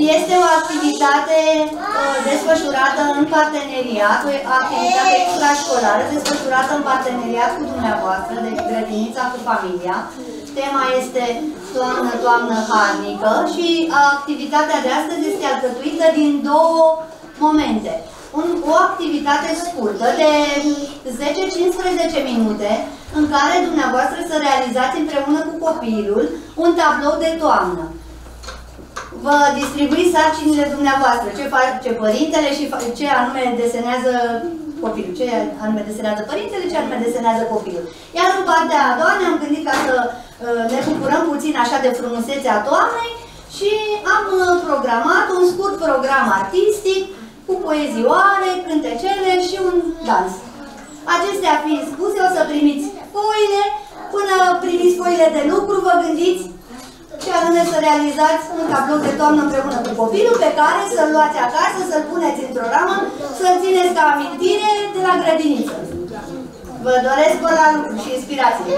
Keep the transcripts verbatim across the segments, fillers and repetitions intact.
Este o activitate uh, desfășurată în parteneriat, o activitate extrașcolară desfășurată în parteneriat cu dumneavoastră, deci grădinița cu familia. Tema este toamnă, toamnă harnică și activitatea de astăzi este alcătuită din două momente. Un, o activitate scurtă de zece cincisprezece minute în care dumneavoastră să realizați împreună cu copilul un tablou de toamnă. Vă distribuiți sarcinile dumneavoastră, ce face părintele și ce anume desenează copilul, ce anume desenează părintele, ce anume desenează copilul. Iar în partea a doua ne-am gândit ca să ne bucurăm puțin așa de frumusețea toamnei și am programat un scurt program artistic cu poezioare, cântecele și un dans. Acestea fiind spuse, o să primiți foile. Până primiți foile de lucru, vă gândiți ce anume să realizați un tablou de toamnă împreună cu copilul, pe care să-l luați acasă, să-l puneți într-o ramă, să-l țineți ca amintire de la grădiniță. Vă doresc la lucru și inspirație!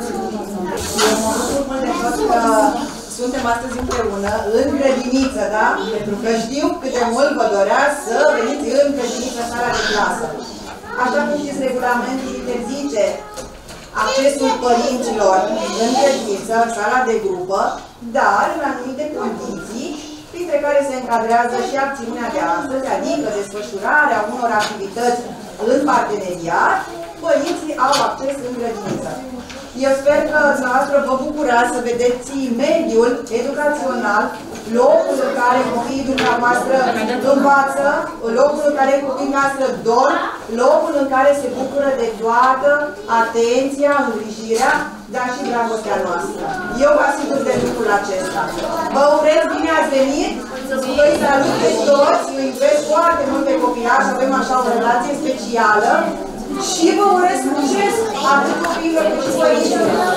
Suntem astăzi împreună în grădiniță, da? Pentru că știu cât de mult vă dorea să veniți în grădiniță, sala de clasă. Așa cum știți, regulamentul interzice accesul părinților în grădiniță, în sala de grupă, dar în anumite condiții, printre care se încadrează și acțiunea de astăzi, adică desfășurarea unor activități în parteneriat, părinții au acces în grădiniță. Eu sper că dumneavoastră vă bucurați să vedeți mediul educațional, locul în care copiii dumneavoastră învață, locul în care copiii noastre dorm, locul în care se bucură de toată atenția, îngrijirea, dar și dragostea noastră. Eu vă asigur de lucrul acesta. Vă urez bine ați venit, vă salut pe toți, îi iubesc foarte mult pe copilași, avem așa o relație specială. Și vă urez succes atât copiilor cât și părinților.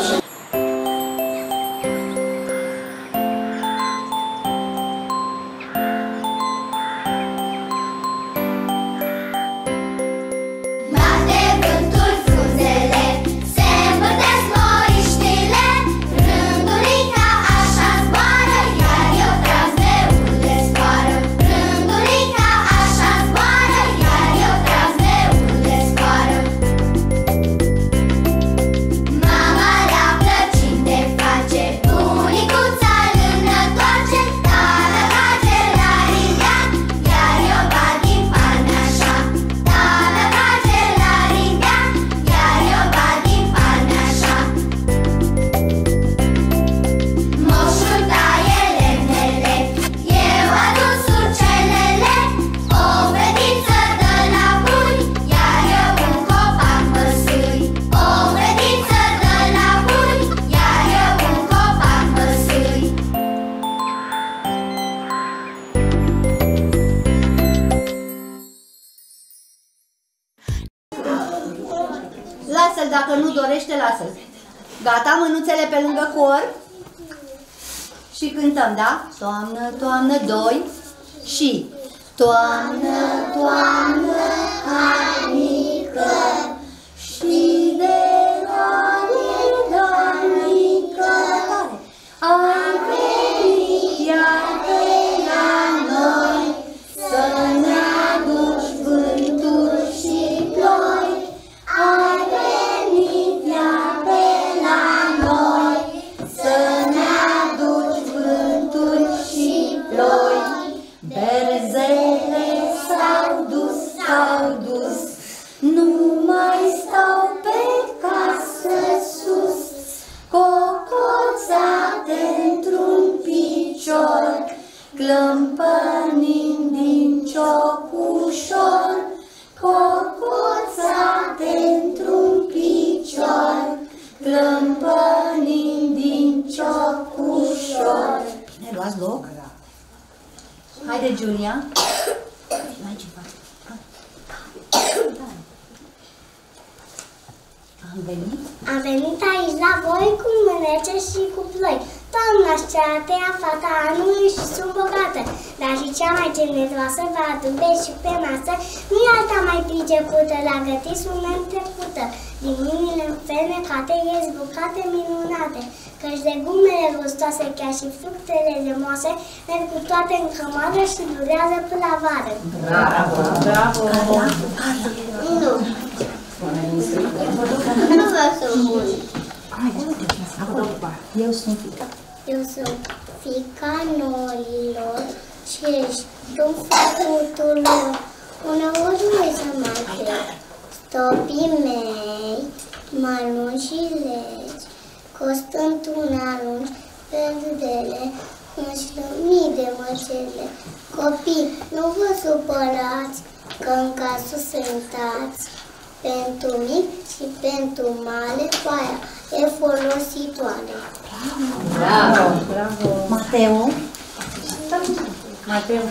Lasă-l, dacă nu dorește, lasă-l. Gata, mânuțele pe lângă corp. Și cântăm, da? Toamnă, toamnă, doi. Și toamnă, toamnă, harnică și de rare, darnică, ai venit iar pe la noi să ne aduci vânturi și ploi. Ai venit iar pe la noi să ne aduci vânturi și ploi. Berzele s-au dus, s-au dus, nu mai stau pe casă sus, cocoțate într-un picior, clămpănind din ciocușor, cocoțate într-un picior, clămpănind din ciocușor. Ne luați loc? Haide, Giulia. Mai ceva. Am venit? Am venit aici la voi cu mânece și cu ploi. Toamna și cea a treia fata anului și sunt bogată, dar și cea mai generoasă va aduce și pe masă. Nu-i alta mai pricepută, la gătit sunt neîntrecută. Din mâinile fermecate ies bucate minunate. Căci legumele gustoase, chiar și fructele zemoase, merg cu toate în cămară și durează până la vară. Bravo! Bravo! Nu. Nu vreau să bun. Eu sunt fica. Eu sunt fica norilor și ești tu făcutul lor. Uneori nu să mai cred. Stopii mei, mănânci și legi, costând un alungi pe râdele, înșlă mii de măcele. Copii, nu vă supărați, că în casă sentați. Pentru mic și pentru mare, foaia e folositoare. Bravo! Bravo! Mateo? Mateo?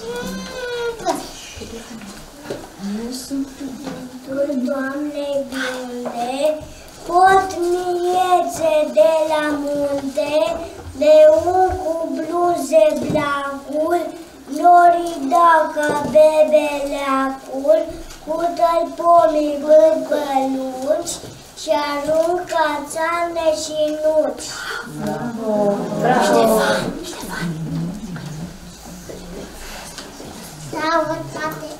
Eu sunt Cuvântul Doamnei bune, pot miețe de la munte, leun cu bluze blancuri, Nori dacă bebeleacul, cu tălpomii bălcăluci și aruncă țarne și nuci. Bravo! Bravo! Ștefan! Ștefan! Salutate!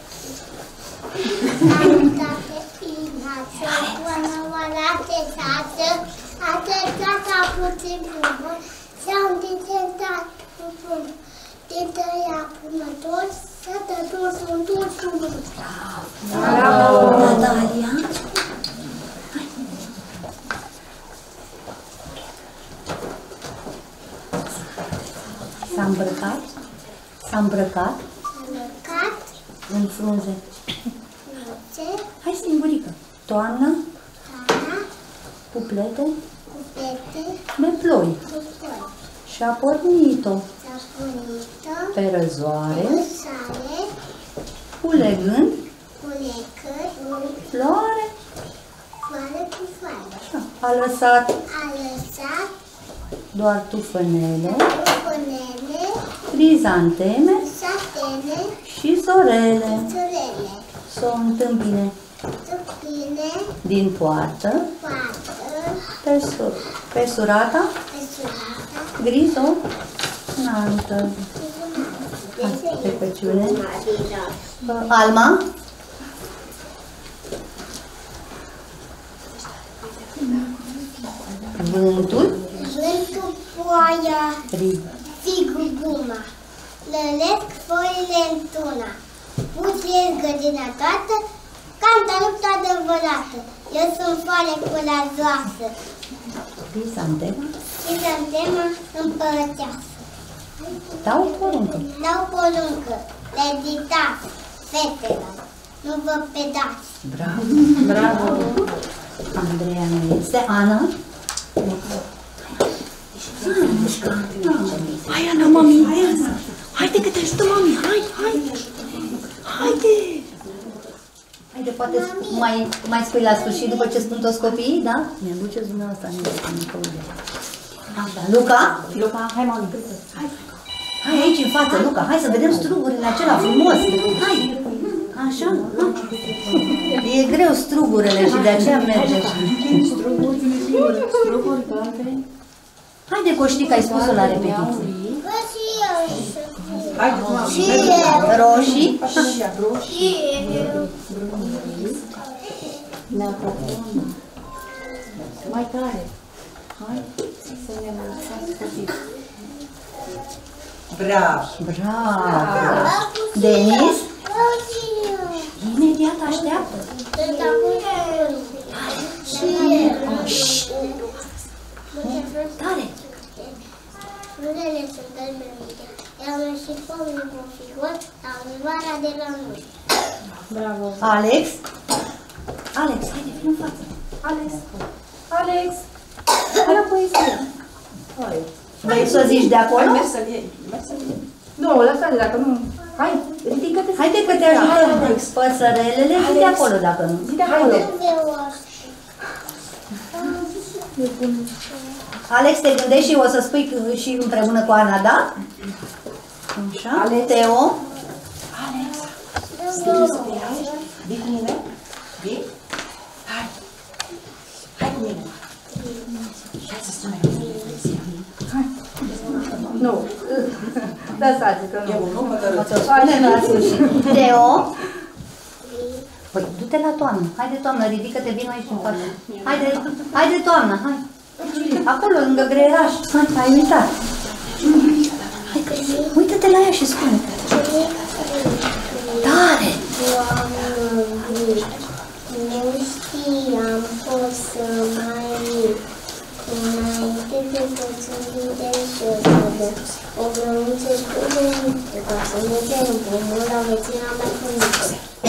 Salutate, inață, până oarate tată, atâțata puțin bubă, s-au îndecentat cu bun. De tăia până toți, să te toți sunt toți frumoși. Bravo! Natalia! S-a îmbrăcat? S-a îmbrăcat? S-a îmbrăcat în frunze. frunze. Hai singurică. Toamnă, Toamna, cu plete, cu pete, de ploi. cu ploi. Și-a pornit-o S-a pornit-o pe răzoare, cu sare, culegând cu lecări, floare. floare cu floare. Așa. A lăsat A lăsat doar tufănele, tufănele, crizanteme satene, și zorele. țurele. Să o întâmpine Tupine, din poartă poartă, pe, sur pe surata pe surata, grizonantă. Hai, pe păciune. Alma? Vântul vântul poaia, figu buma, lălesc foile în tuna, puție zgădina toată, canta lupta adevărată. Eu sunt foale curajoasă, Crizantema crizantema împărăteasă. dau poruncă. Dau poruncă, le dictați, fetelor, nu vă pedați. Bravo! Bravo! Andreea nu este. Ana? Hai, Ana, mami! Haide că te ajută, mami! Hai, hai! Haide! Haide, poate mai, mai spui la sfârșit după ce spun toți copiii, da? Mi-aduceți dumneavoastră aminte, că mi Așa, Luca? Luca, hai, mami! Hai! Hai aici în față, Luca, hai să vedem strugurile acelea frumos. Hai! Așa? E greu strugurile și de aceea merge așa. Struguri, galbene. Haide, Coștic, ai spus-o la repetiție. Bă, și eu Hai, mama. și eu. Roșii? Și eu. Ne apropiem. Mai tare. Hai să ne mulțumesc puțin. Bravo! Bravo! Denis? Bă, și eu. Imediat așteaptă. Deci acum eu. Și eu. Tare! Frunzele sunt galbenite, iar și pomii vor fi goți la vara de la noi. Bravo! Alex? Alex, haide, fii în față. Alex! Alex! Hai la poezie! Hai! Vrei să zici de acolo? Hai, mergi să-l iei! Mergi să-l iei! Nu, lăsa-le dacă nu... Hai, ridică-te! Haide că te ajutăm. Păsărelele și de acolo dacă nu. Zi de acolo! Alex, te gândești și o să spui și împreună cu Ana, da? Așa. Alex. Teo? Alex! Scrie pe ea? Vii cu mine? Vii? Hai! Hai cu mine! Hai să spunem! Nu. Lăsați că nu. Eu nu hotărât. O să spunem la sfârșit. Teo? Păi, du-te la toamnă. Haide, toamnă, ridică-te, vino aici în față. Haide, haide, toamnă, hai. Acolo, lângă greieraș. Hai, ai uitat. Hai, uită-te la ea și spune. Tare! Nu știam pot să mai mic. Înainte de pățâni de șosădă, o grăuță scumenită, ca să mergem în pomul la vecina mai funică.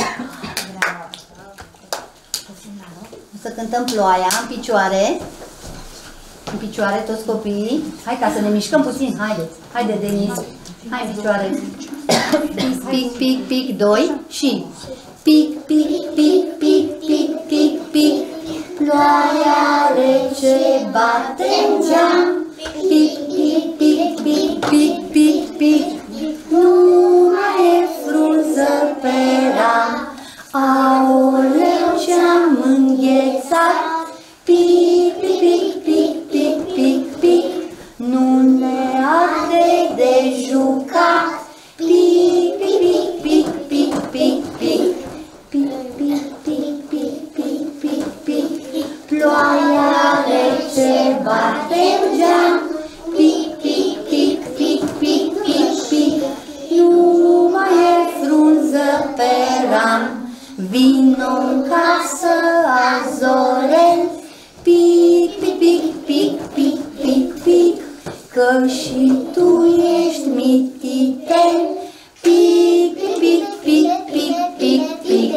O să cântăm Ploaia în picioare. În picioare toți copiii. Hai ca să ne mișcăm puțin, haideți. Haide, Denis. Hai în picioare. Pic, pic, pic, pic, doi și pic, pic, pic, pic, pic, pic, pic. Ploaia rece bate-n geam. Pic, pic, pic, pic, pic, pic, pic. Nu mai e frunză pe ram. Aoleu, ce-am înghețat. Pic, pic, pic, pic, pic, pic. Nu ne arde de jucat. Pic, pic, pic, pic, pic, pic. Pic, pic, pic, pic, pic, pic, pic. Ploaia rece bate-n geam. Pic, pic, pic, pic, pic, pic, pic. Nu mai e frunză pe ram. Vino-n casă, Azorel. Pic, pic, pic, pic, pic, pic, pic. Că și tu ești mititel. Pic, pic, pic, pic, pic, pic, pic.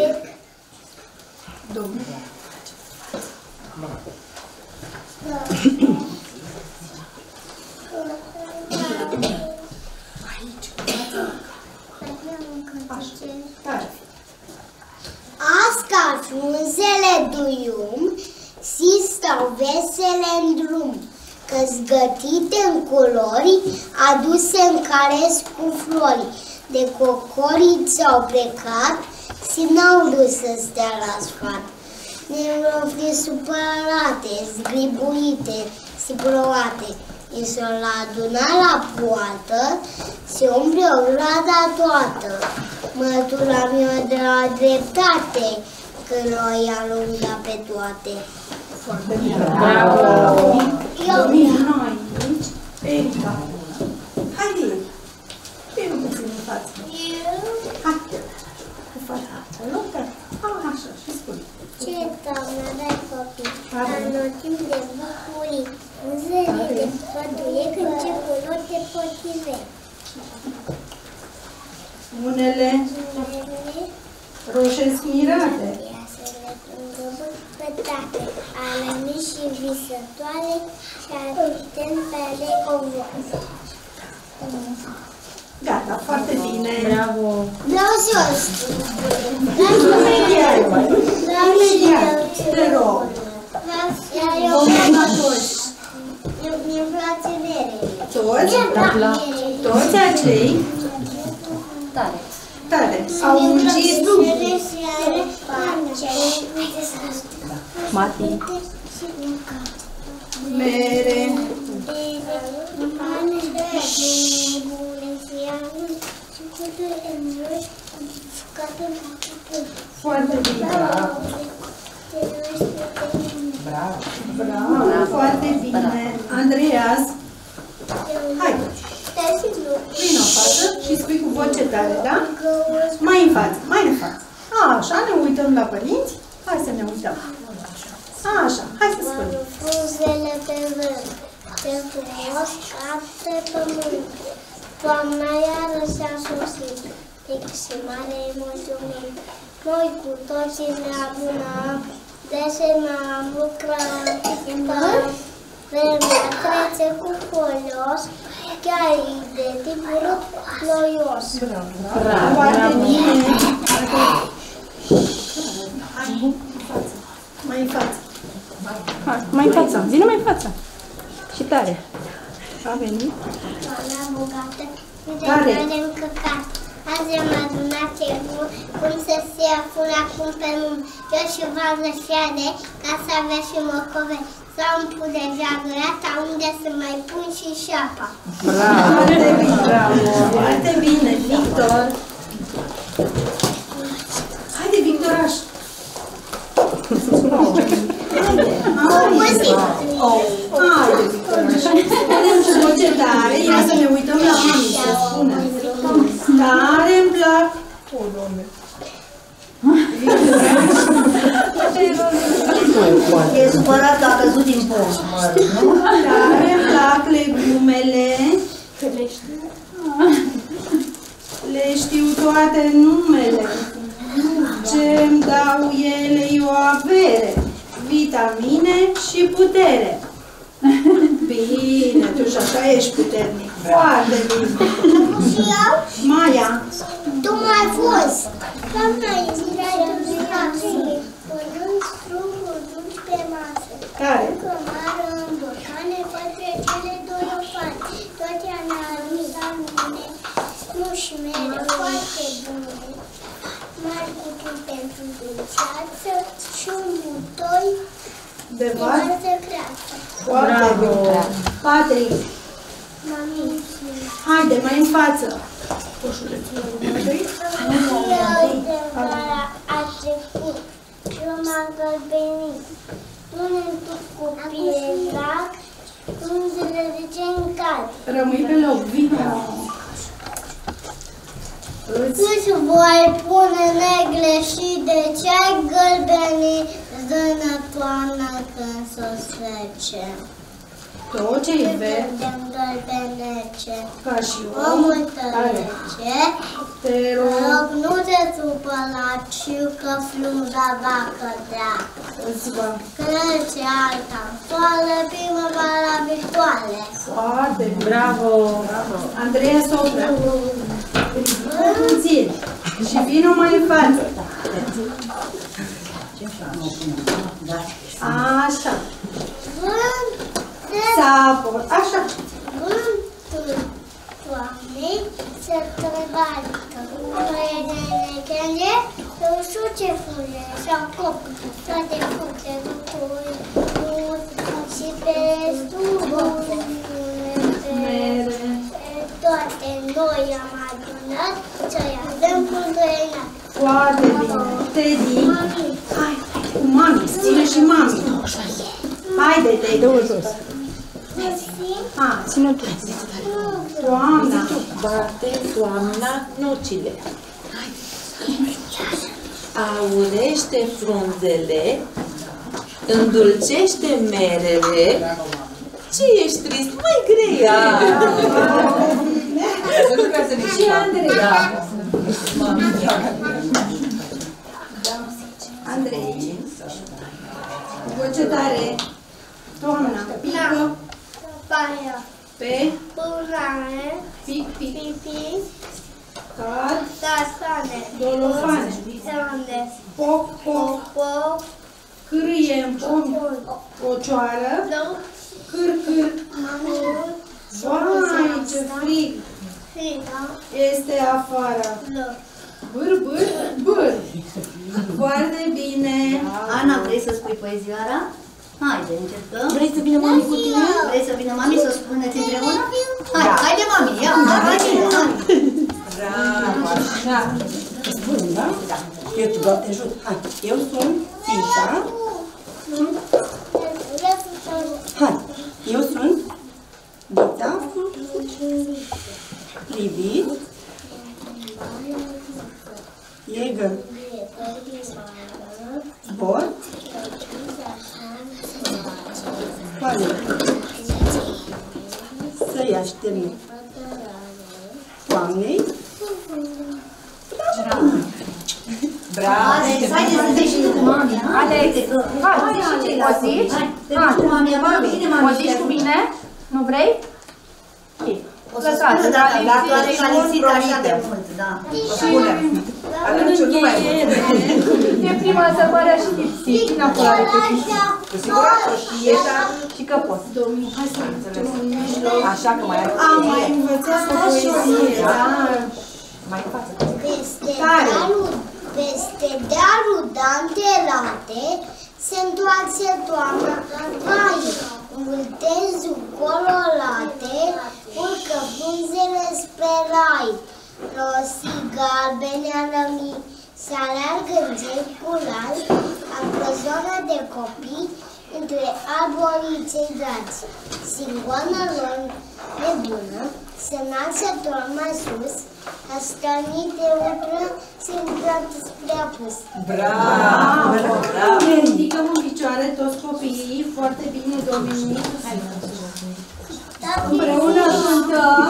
Asca frunzele duium, si stau vesele în drum, că-s gătite în culori, aduse în cares cu flori. De cocorii ți-au plecat, si n-au dus să stea la sfat. Ne-au supărate, zgribuite, si plouate. I s-o aduna la poartă, se umple o grada toată. Mătura mea de la dreptate, că noi alunga pe toate. Foarte bine. Bravo! Domina aici. Erica. Haide! Vino puțin în față. Hai! Cu fața. Luptă. Așa, și spune. Ce doamnă, dai copii, anotim de bucurii, în zării de păduie, când ce culori de potive. Unele roșesc mirate. Iasele îngăbând pătate, alămi și visătoare, și adutem pe ale covoase. Gata, foarte bine. Bravo! Vreau și eu spun. Imediat. Vreau și eu. Te rog. Iar eu vreau toți. Mi-mi place merele. Toți? Da, Toți acei Tare. tare au ungit Mati. mere. Foarte bine. Bravo. Bravo. Foarte bine. Andreas. Hai. Vino în față și spui cu voce tare, da? Mai în față, mai în față. Așa, ne uităm la părinți. Hai să ne uităm. Așa, hai să spunem. Frunzele pe vânt, pe frumos ca pe pământ. Toamna iarăși a sosit, și mare mulțumim. Noi cu toții ne adunăm, desenăm, lucrăm, schimbăm. Vremea trece cu folos, chiar de tipul ploios. Bravo. Foarte bine. Mai în față. Hai, mai în față. Vino mai în față. Și tare. A venit. Toamna bogată, de care încăcat. Azi am adunat ce bun, cum să se afune acum pe lume. Eu și vază fiade, ca să avea și mocove. Sau îmi pulevea găleata unde să mai pun și șapa. Bravo! Foarte bine! Bravo! Foarte bine, Victor! Haide, Victoraș! Haide! Obosit! Haide, Victoraș! Punem și voce tare, ia să ne uităm la mami să spună. Care îmi plac? O, Doamne! E supărat că a căzut din pom, nu? Care îmi plac legumele? Le știu toate numele. Ce-mi dau ele e o avere, vitamine și putere. Bine, tu și așa ești puternic. Foarte bine. Și eu? Maia. Tu mai fost! Doamna, iubirea iubirea părând struguri dulci pe masă. Care? Cămară în borcane, pătre cele doi ofane. Toate analiza mine, smuși mele foarte bune. Mari cuturi pentru dulceață și un butoi De de var? varză creață. Foarte bine. Patrick. Mami, Haide, mai în față. eu de vara a trecut și eu m-am gălbenit. Pune-mi tu cu pietrac, frunzele de ce încad. Rămâi pe loc, vino. Îți voi pune negle și de ce gălbeni zână toamnă când s-o Tot ce e verde, Vedem gălbenece, ca și omul omul care tălece. te Rog, rog, nu te supăra, știu că frunza va cădea. îți va Crece alta în soare, primăvara viitoare. foarte bine. Bravo! Bravo! Andreea Sofra. Puțin. Și vino mai în față. Așa. Vântul, Sapor. Așa. vântul toamnei se trăbalcă. Noi de necende, ușuce fuge și-au cop toate fructe, lucruri, și pe stuburi, Mere. toate noi am adunat să-i avem pângăinat. Foarte bine. Teddy. Mami, Hai, cu mami. Ține și mami. Haide, Teddy. Hai. Ține tu. Toamna. Bate toamna nucile. Aurește frunzele, îndulcește merele. Ce ești trist? Mai greie! Și Andrei. Andrei. Voce tare. Toamna. Pică. paia, Pe. purane, Pic, pic. pipi, Cad. tasane, Dolofane. sande, Poc, poc. popo, Cârâie în pom. Ocioară. lău, Câr, câr. mamur, Vai, ce frig friga, este afară. lău. Bâr, bâr, bâr. Foarte bine. Ana, vrei să spui poezioara? Haide, încercăm. Vrei să vină mami cu tine? Vrei să vină mami să o spuneți împreună? Hai, haide mami, ia, haide mami. Bravo, așa. Spun, da? Eu te dau, te ajut. Hai, eu sunt Țița. Hai, eu sunt Bița. Livit. Iegă. Zbor. Coale. Să-i așterne toamnei. Alex, haide să zici și tu cu mami, ha? Alex, Uite că- hai, Hai, zici și hai, tu, o zici? Hai, te duci cu mami, mami, bine mami. O zici cu mine? Nu vrei? O să spună dacă viitoare că a lipsit așa de mult, da. Spune. Atunci nu mai E prima săpără și lipsit. Cine acolo are pe tine? Cu siguranță știe, dar Și că poți. așa că mai are Am mai învățat o poezie, da? mai în față. Peste Care? dealul, peste dealul Dantelate Se întoarce toamna, vai, multe zucololate, urcă frunzele spre rai. Rosii galbene alămii, se aleargă în cercular, într-o zonă de copii, între arborii cei dragi. Singoana lor nebună se înalță tot mai sus, astănit de utră se îndreaptă spre apus. Bravo! Ne ridicăm în picioare toți copiii, foarte bine domnii. Împreună cântăm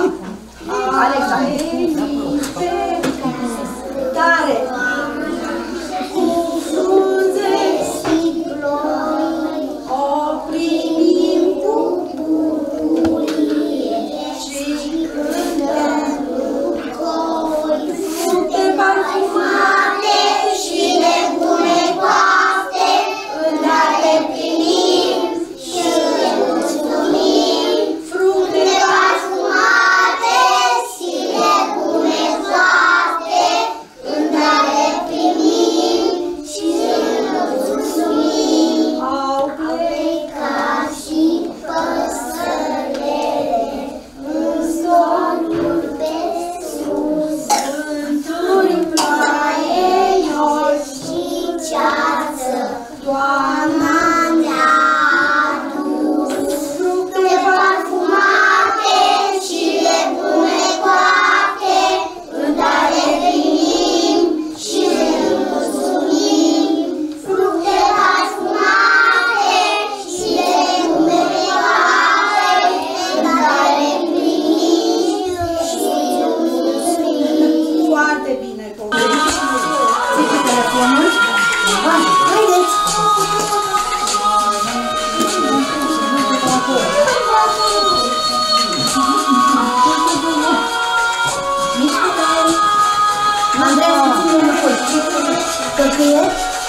Alexe, tare! Cu frunze și ploi, o primim cu bucurie și cântăm lucruri, fructe parfumate și nebune coaste, îndată primim și le mulțumim. Fructe parfumate și nebune coaste, îndată primim și le mulțumim. Au plecat și păsările în zorul pe sus, într-un ploaie, ior și ceață, toamna ne-a adus. Fructe parfumate și lebune coapte, îndată primim și le mulțumim. Fructe parfumate și legume coapte, îndată primim și le mulțumim. Foarte bine, copii! Ții telefonul? Hai, haideți! Mișcă-te! Andreea, să ține înapoi. Călcâie?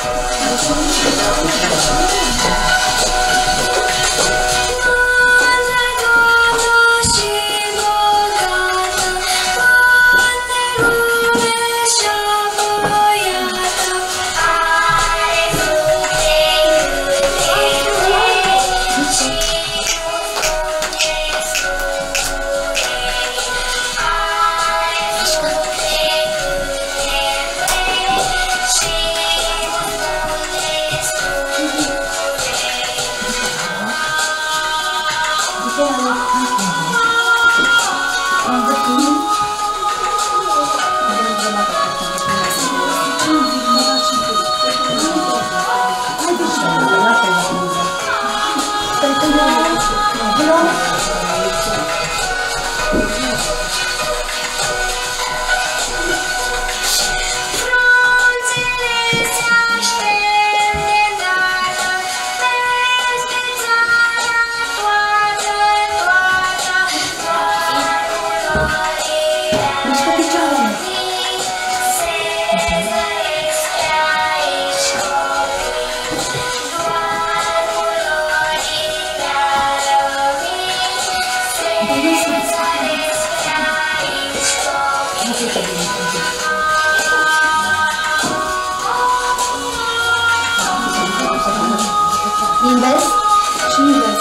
Invers și invers.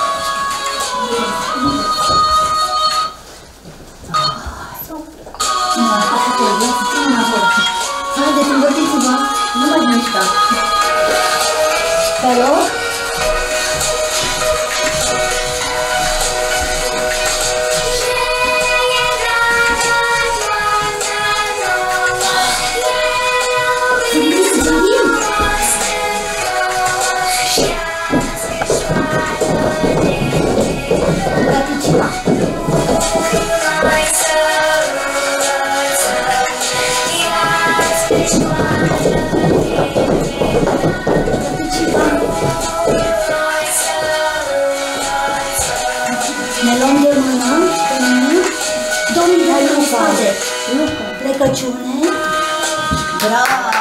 Nu, asta să te iei, să țin înapoi. Haideți, învățiți-vă, nu mai mișca. Te rog? Ne luăm de mână, domnul Luca, Luca, plecăciune, bravo!